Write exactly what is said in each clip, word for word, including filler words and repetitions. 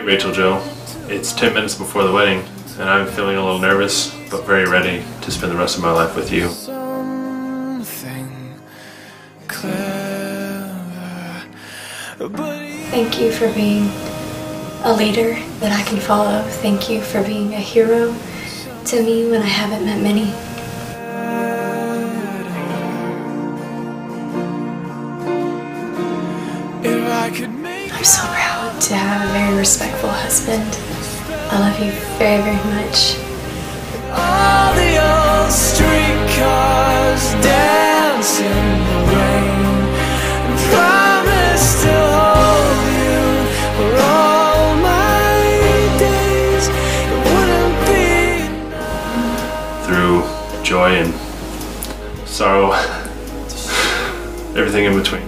Rachel Jo. It's ten minutes before the wedding, and I'm feeling a little nervous, but very ready to spend the rest of my life with you. Thank you for being a leader that I can follow. Thank you for being a hero to me when I haven't met many. I'm so proud to have a very respectful husband. I love you very, very much. All the old streetcars dance in the rain and promise to hold you for all my days. It wouldn't be enough. Through joy and sorrow, everything in between.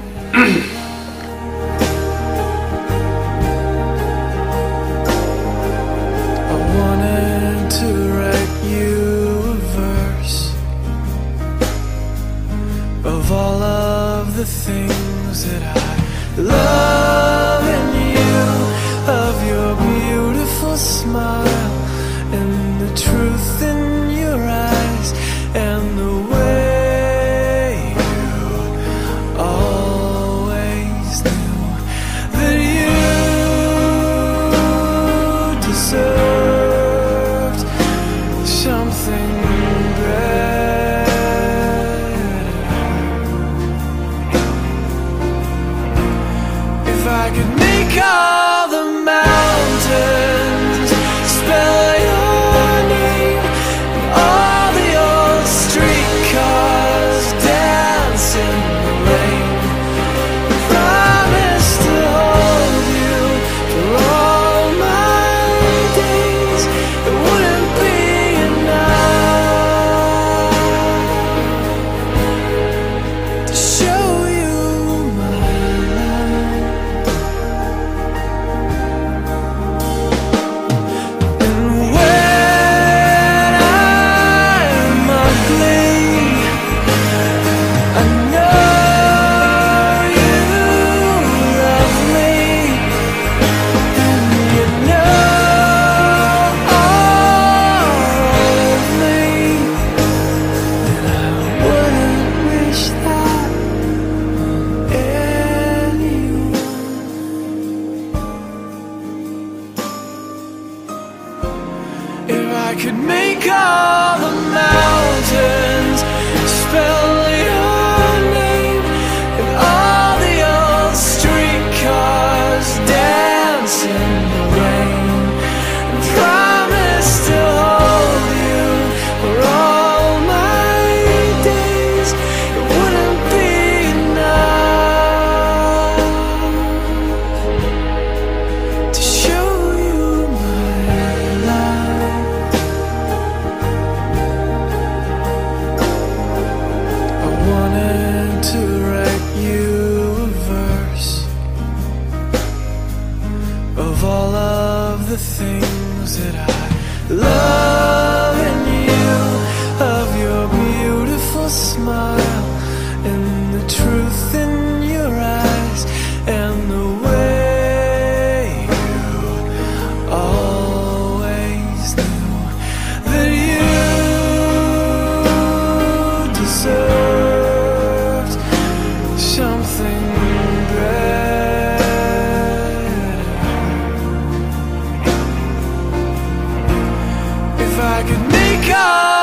Of all of the things that I love in you, of your beautiful smile and the truth in your eyes and the way you always knew that you deserved something better. If I could make all the mountains spell your name and all the old streetcars dance in the rain, promise to hold you for all my days, it wouldn't be enough to show you my life. I could make all the mountains spell your name and all the old streetcars dance in the rain and promise to hold you for all my days, it wouldn't be enough to show you my life. Wanted to write you a verse of all of the things that I love in you, of your beautiful smile and the truth in your eyes and the way you always knew that you deserve something better. If I could make all